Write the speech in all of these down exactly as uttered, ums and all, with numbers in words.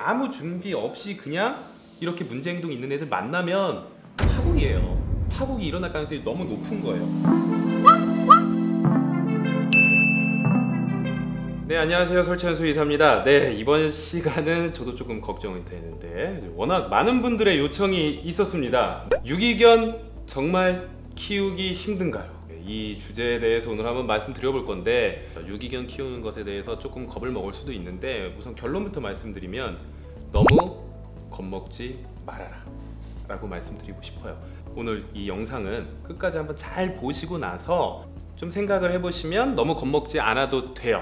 아무 준비 없이 그냥 이렇게 문제 행동 있는 애들 만나면 파국이에요. 파국이 일어날 가능성이 너무 높은 거예요. 네, 안녕하세요. 설치현수 이사입니다. 네, 이번 시간은 저도 조금 걱정이 되는데 워낙 많은 분들의 요청이 있었습니다. 유기견 정말 키우기 힘든가요? 이 주제에 대해서 오늘 한번 말씀드려볼 건데, 유기견 키우는 것에 대해서 조금 겁을 먹을 수도 있는데 우선 결론부터 말씀드리면 너무 겁먹지 말아라 라고 말씀드리고 싶어요. 오늘 이 영상은 끝까지 한번 잘 보시고 나서 좀 생각을 해보시면 너무 겁먹지 않아도 돼요.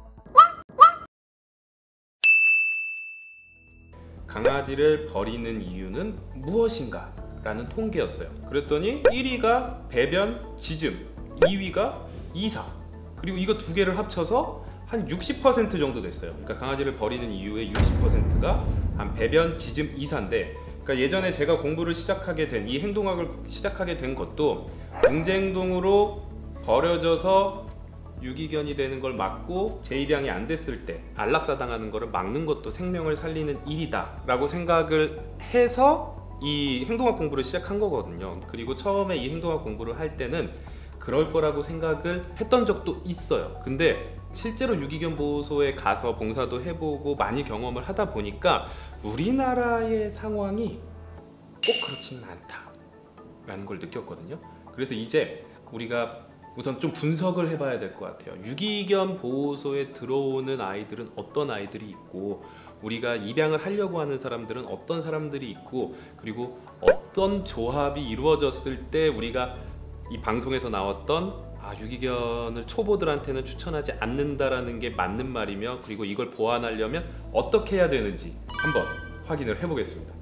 강아지를 버리는 이유는 무엇인가? 라는 통계였어요. 그랬더니 일 위가 배변, 짖음, 이 위가 이사, 그리고 이거 두 개를 합쳐서 한 육십 퍼센트 정도 됐어요. 그러니까 강아지를 버리는 이유의 육십 퍼센트가 한 배변, 짖음, 이사인데, 그러니까 예전에 제가 공부를 시작하게 된, 이 행동학을 시작하게 된 것도 문제 행동으로 버려져서 유기견이 되는 걸 막고 재입양이 안 됐을 때 안락사당하는 거를 막는 것도 생명을 살리는 일이다 라고 생각을 해서 이 행동학 공부를 시작한 거거든요. 그리고 처음에 이 행동학 공부를 할 때는 그럴 거라고 생각을 했던 적도 있어요. 근데 실제로 유기견 보호소에 가서 봉사도 해보고 많이 경험을 하다 보니까 우리나라의 상황이 꼭 그렇지는 않다 라는 걸 느꼈거든요. 그래서 이제 우리가 우선 좀 분석을 해봐야 될 것 같아요. 유기견 보호소에 들어오는 아이들은 어떤 아이들이 있고, 우리가 입양을 하려고 하는 사람들은 어떤 사람들이 있고, 그리고 어떤 조합이 이루어졌을 때 우리가 이 방송에서 나왔던 아, 유기견을 초보들한테는 추천하지 않는다라는 게 맞는 말이며, 그리고 이걸 보완하려면 어떻게 해야 되는지 한번 확인을 해보겠습니다.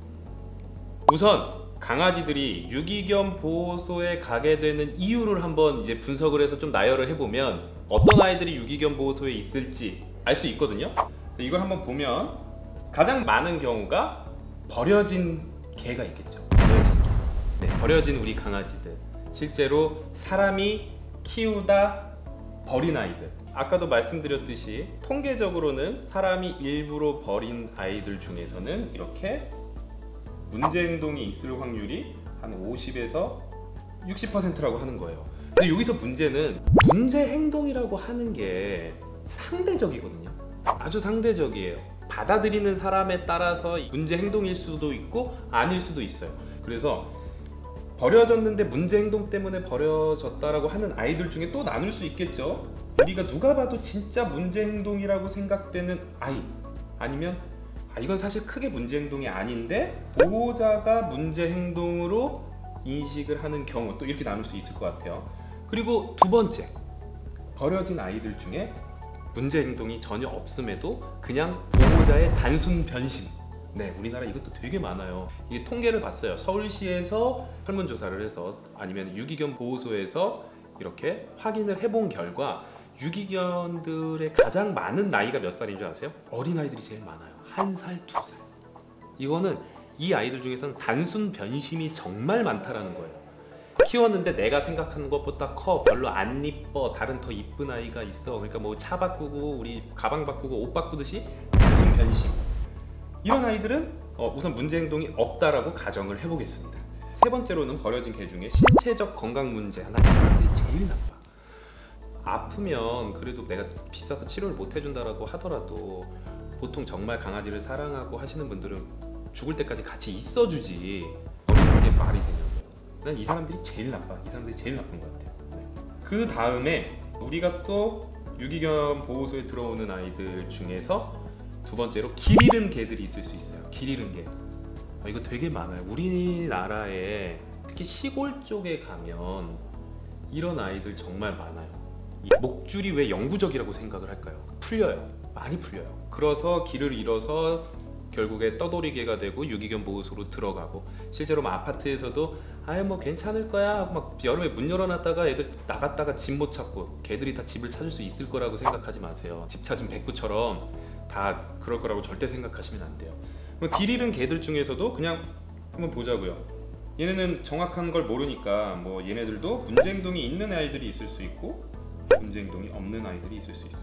우선 강아지들이 유기견 보호소에 가게 되는 이유를 한번 이제 분석을 해서 좀 나열을 해보면 어떤 아이들이 유기견 보호소에 있을지 알 수 있거든요. 이걸 한번 보면 가장 많은 경우가 버려진 개가 있겠죠. 버려진 개. 네, 버려진 우리 강아지들. 실제로 사람이 키우다 버린 아이들. 아까도 말씀드렸듯이 통계적으로는 사람이 일부러 버린 아이들 중에서는 이렇게 문제 행동이 있을 확률이 한 오십에서 육십 퍼센트라고 하는 거예요. 근데 여기서 문제는 문제 행동이라고 하는 게 상대적이거든요. 아주 상대적이에요. 받아들이는 사람에 따라서 문제 행동일 수도 있고 아닐 수도 있어요. 그래서 버려졌는데 문제 행동 때문에 버려졌다라고 하는 아이들 중에 또 나눌 수 있겠죠. 우리가 누가 봐도 진짜 문제 행동이라고 생각되는 아이, 아니면 아, 이건 사실 크게 문제 행동이 아닌데 보호자가 문제 행동으로 인식을 하는 경우, 또 이렇게 나눌 수 있을 것 같아요. 그리고 두 번째, 버려진 아이들 중에 문제 행동이 전혀 없음에도 그냥 보호자의 단순 변심. 네, 우리나라 이것도 되게 많아요. 이게 통계를 봤어요. 서울시에서 설문조사를 해서, 아니면 유기견 보호소에서 이렇게 확인을 해본 결과 유기견들의 가장 많은 나이가 몇 살인 줄 아세요? 어린아이들이 제일 많아요. 한 살, 두 살. 이거는 이 아이들 중에서는 단순 변심이 정말 많다라는 거예요. 키웠는데 내가 생각하는 것보다 커, 별로 안 이뻐, 다른 더 이쁜 아이가 있어. 그러니까 뭐 차 바꾸고 우리 가방 바꾸고 옷 바꾸듯이 단순 변심. 이런 아이들은 어, 우선 문제 행동이 없다라고 가정을 해보겠습니다. 세 번째로는 버려진 개 중에 신체적 건강 문제. 나 이 사람들이 제일 나빠. 아프면 그래도 내가 비싸서 치료를 못 해준다라고 하더라도 보통 정말 강아지를 사랑하고 하시는 분들은 죽을 때까지 같이 있어주지, 버리는 게 말이 되냐고요. 난 이 사람들이 제일 나빠. 이 사람들이 제일 나쁜 것 같아요. 네. 그 다음에 우리가 또 유기견 보호소에 들어오는 아이들 중에서 두 번째로 길 잃은 개들이 있을 수 있어요. 길 잃은 개. 아, 이거 되게 많아요. 우리나라에 특히 시골 쪽에 가면 이런 아이들 정말 많아요. 이 목줄이 왜 영구적이라고 생각을 할까요? 풀려요. 많이 풀려요. 그래서 길을 잃어서 결국에 떠돌이개가 되고 유기견 보호소로 들어가고, 실제로 뭐 아파트에서도 아유 뭐 괜찮을 거야 하고 막 여름에 문 열어놨다가 애들 나갔다가 집 못 찾고, 개들이 다 집을 찾을 수 있을 거라고 생각하지 마세요. 집 찾은 백구처럼 다 그럴 거라고 절대 생각하시면 안 돼요. 길 잃은 개들 중에서도 그냥 한번 보자고요. 얘네는 정확한 걸 모르니까 뭐 얘네들도 문제 행동이 있는 아이들이 있을 수 있고 문제 행동이 없는 아이들이 있을 수 있습니다.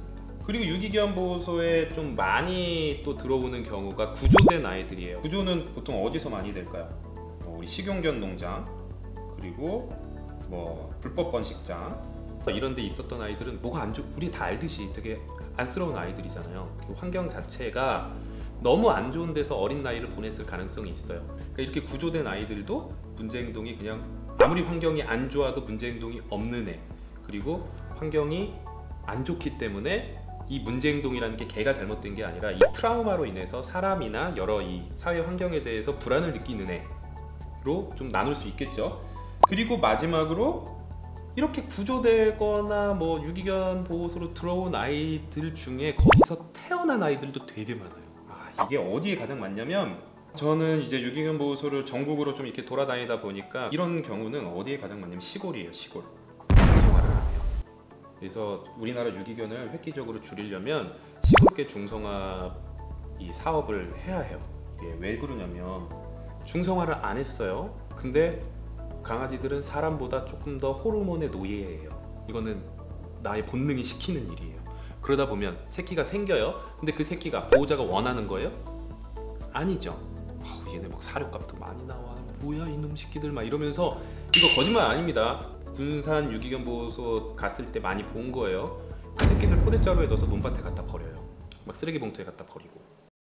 그리고 유기견 보호소에 좀 많이 또 들어오는 경우가 구조된 아이들이에요. 구조는 보통 어디서 많이 될까요? 뭐 우리 식용견 농장, 그리고 뭐 불법 번식장 이런 데 있었던 아이들은 뭐가 안 좋, 우리 다 알듯이 되게 안쓰러운 아이들이잖아요. 그 환경 자체가 너무 안 좋은 데서 어린 나이를 보냈을 가능성이 있어요. 그러니까 이렇게 구조된 아이들도 문제 행동이 그냥 아무리 환경이 안 좋아도 문제 행동이 없는 애, 그리고 환경이 안 좋기 때문에 이 문제 행동이라는 게 걔가 잘못된 게 아니라 이 트라우마로 인해서 사람이나 여러 이 사회 환경에 대해서 불안을 느끼는 애로 좀 나눌 수 있겠죠. 그리고 마지막으로 이렇게 구조되거나 뭐 유기견 보호소로 들어온 아이들 중에 거기서 태어난 아이들도 되게 많아요. 아, 이게 어디에 가장 많냐면, 저는 이제 유기견 보호소를 전국으로 좀 이렇게 돌아다니다 보니까 이런 경우는 어디에 가장 많냐면 시골이에요. 시골. 중성화를 안 해요. 그래서 우리나라 유기견을 획기적으로 줄이려면 시골계 중성화 이 사업을 해야 해요. 이게 왜 그러냐면 중성화를 안 했어요. 근데 강아지들은 사람보다 조금 더 호르몬의 노예예요. 이거는 나의 본능이 시키는 일이에요. 그러다 보면 새끼가 생겨요. 근데 그 새끼가 보호자가 원하는 거예요? 아니죠. 아우, 얘네 막 사료값도 많이 나와. 뭐야 이놈 새끼들 막 이러면서, 이거 거짓말 아닙니다. 군산 유기견 보호소 갔을 때 많이 본 거예요. 그 새끼들 포대자루에 넣어서 논밭에 갖다 버려요. 막 쓰레기 봉투에 갖다 버리고.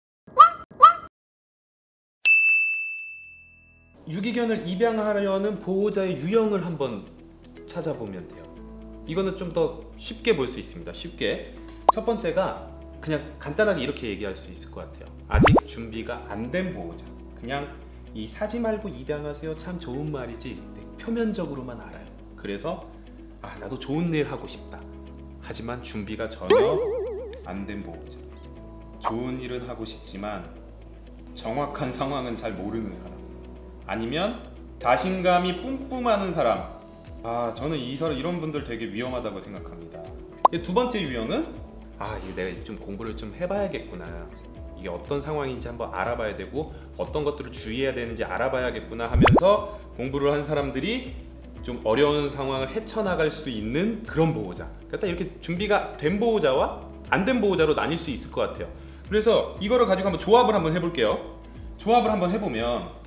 유기견을 입양하려는 보호자의 유형을 한번 찾아보면 돼요. 이거는 좀 더 쉽게 볼 수 있습니다. 쉽게. 첫 번째가 그냥 간단하게 이렇게 얘기할 수 있을 것 같아요. 아직 준비가 안 된 보호자. 그냥 이 사지 말고 입양하세요, 참 좋은 말이지, 표면적으로만 알아요. 그래서 아 나도 좋은 일 하고 싶다, 하지만 준비가 전혀 안 된 보호자. 좋은 일은 하고 싶지만 정확한 상황은 잘 모르는 사람, 아니면 자신감이 뿜뿜하는 사람. 아 저는 이 사람 이런 분들 되게 위험하다고 생각합니다. 두 번째 유형은 아 이게 내가 좀 공부를 좀 해봐야겠구나, 이게 어떤 상황인지 한번 알아봐야 되고 어떤 것들을 주의해야 되는지 알아봐야겠구나 하면서 공부를 한 사람들이 좀 어려운 상황을 헤쳐나갈 수 있는 그런 보호자. 그러니까 이렇게 준비가 된 보호자와 안 된 보호자로 나뉠 수 있을 것 같아요. 그래서 이거를 가지고 한번 조합을 한번 해볼게요. 조합을 한번 해보면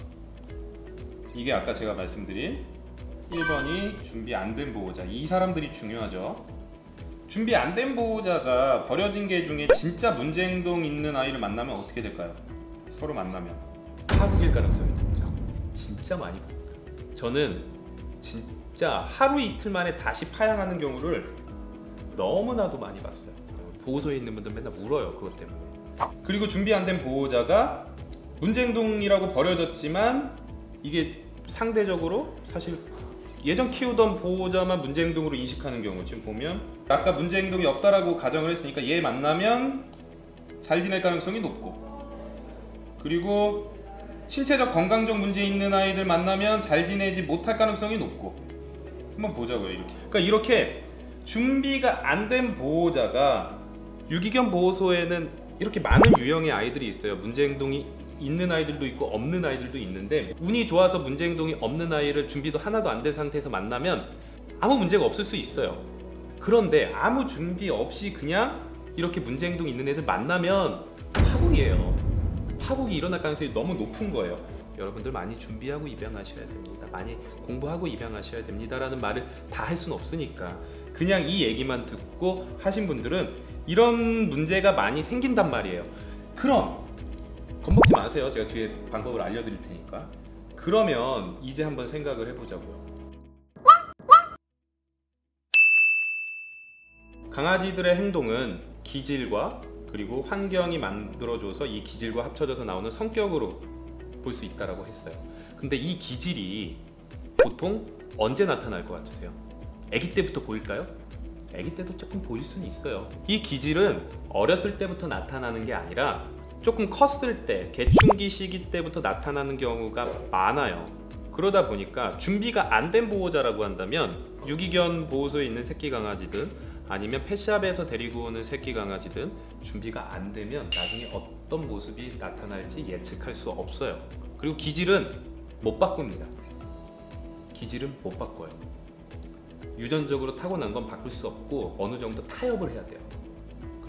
이게 아까 제가 말씀드린 일 번이 준비 안 된 보호자. 이 사람들이 중요하죠. 준비 안 된 보호자가 버려진 개 중에 진짜 문제 행동 있는 아이를 만나면 어떻게 될까요? 서로 만나면 파국일 가능성이 높죠. 진짜 많이 봅니다. 저는 진짜 하루 이틀 만에 다시 파양하는 경우를 너무나도 많이 봤어요. 보호소에 있는 분들 맨날 울어요, 그것 때문에. 그리고 준비 안 된 보호자가 문제 행동이라고 버려졌지만 이게 상대적으로 사실 예전 키우던 보호자만 문제 행동으로 인식하는 경우, 지금 보면 아까 문제 행동이 없다라고 가정을 했으니까 얘 만나면 잘 지낼 가능성이 높고, 그리고 신체적 건강적 문제 있는 아이들 만나면 잘 지내지 못할 가능성이 높고. 한번 보자고요. 이렇게. 그러니까 이렇게 준비가 안 된 보호자가 유기견 보호소에는 이렇게 많은 유형의 아이들이 있어요. 문제 행동이 있는 아이들도 있고 없는 아이들도 있는데, 운이 좋아서 문제 행동이 없는 아이를 준비도 하나도 안 된 상태에서 만나면 아무 문제가 없을 수 있어요. 그런데 아무 준비 없이 그냥 이렇게 문제 행동이 있는 애들 만나면 파국이에요. 파국이 일어날 가능성이 너무 높은 거예요. 여러분들 많이 준비하고 입양하셔야 됩니다. 많이 공부하고 입양하셔야 됩니다 라는 말을 다 할 수는 없으니까 그냥 이 얘기만 듣고 하신 분들은 이런 문제가 많이 생긴단 말이에요. 그럼 겁먹지 마세요. 제가 뒤에 방법을 알려드릴 테니까. 그러면 이제 한번 생각을 해보자고요. 강아지들의 행동은 기질과 그리고 환경이 만들어줘서 이 기질과 합쳐져서 나오는 성격으로 볼 수 있다고 했어요. 근데 이 기질이 보통 언제 나타날 것 같으세요? 아기 때부터 보일까요? 아기 때도 조금 보일 수는 있어요. 이 기질은 어렸을 때부터 나타나는 게 아니라 조금 컸을 때, 개춘기 시기 때부터 나타나는 경우가 많아요. 그러다 보니까 준비가 안 된 보호자라고 한다면 유기견 보호소에 있는 새끼 강아지든 아니면 펫샵에서 데리고 오는 새끼 강아지든 준비가 안 되면 나중에 어떤 모습이 나타날지 예측할 수 없어요. 그리고 기질은 못 바꿉니다. 기질은 못 바꿔요. 유전적으로 타고난 건 바꿀 수 없고 어느 정도 타협을 해야 돼요.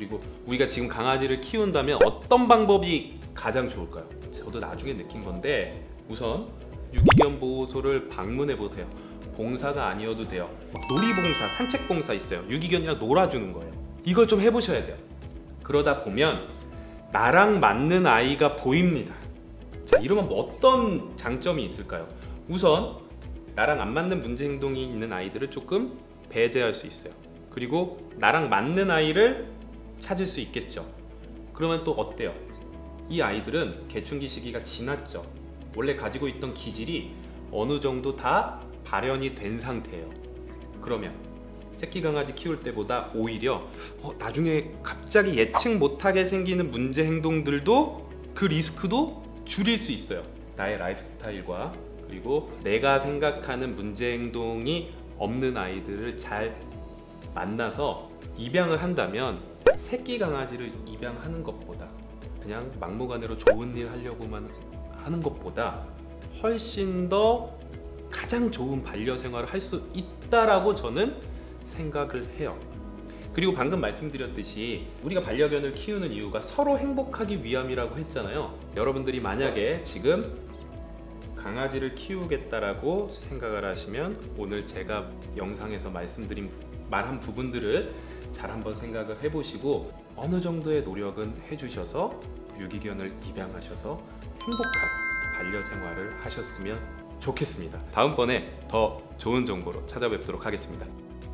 그리고 우리가 지금 강아지를 키운다면 어떤 방법이 가장 좋을까요? 저도 나중에 느낀 건데 우선 유기견 보호소를 방문해 보세요. 봉사가 아니어도 돼요. 놀이봉사, 산책봉사 있어요. 유기견이랑 놀아주는 거예요. 이걸 좀 해보셔야 돼요. 그러다 보면 나랑 맞는 아이가 보입니다. 자, 이러면 뭐 어떤 장점이 있을까요? 우선 나랑 안 맞는 문제 행동이 있는 아이들을 조금 배제할 수 있어요. 그리고 나랑 맞는 아이를 찾을 수 있겠죠. 그러면 또 어때요? 이 아이들은 개춘기 시기가 지났죠. 원래 가지고 있던 기질이 어느 정도 다 발현이 된 상태예요. 그러면 새끼 강아지 키울 때보다 오히려 어, 나중에 갑자기 예측 못하게 생기는 문제 행동들도 그 리스크도 줄일 수 있어요. 나의 라이프 스타일과 그리고 내가 생각하는 문제 행동이 없는 아이들을 잘 만나서 입양을 한다면 새끼 강아지를 입양하는 것보다 그냥 막무가내로 좋은 일 하려고만 하는 것보다 훨씬 더 가장 좋은 반려생활을 할 수 있다라고 저는 생각을 해요. 그리고 방금 말씀드렸듯이 우리가 반려견을 키우는 이유가 서로 행복하기 위함이라고 했잖아요. 여러분들이 만약에 지금 강아지를 키우겠다라고 생각을 하시면 오늘 제가 영상에서 말씀드린 말한 부분들을 잘 한번 생각을 해보시고 어느 정도의 노력은 해주셔서 유기견을 입양하셔서 행복한 반려생활을 하셨으면 좋겠습니다. 다음번에 더 좋은 정보로 찾아뵙도록 하겠습니다.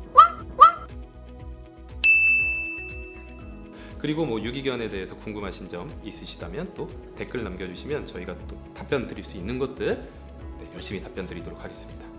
그리고 뭐 유기견에 대해서 궁금하신 점 있으시다면 또 댓글 남겨주시면 저희가 또 답변 드릴 수 있는 것들 네, 열심히 답변 드리도록 하겠습니다.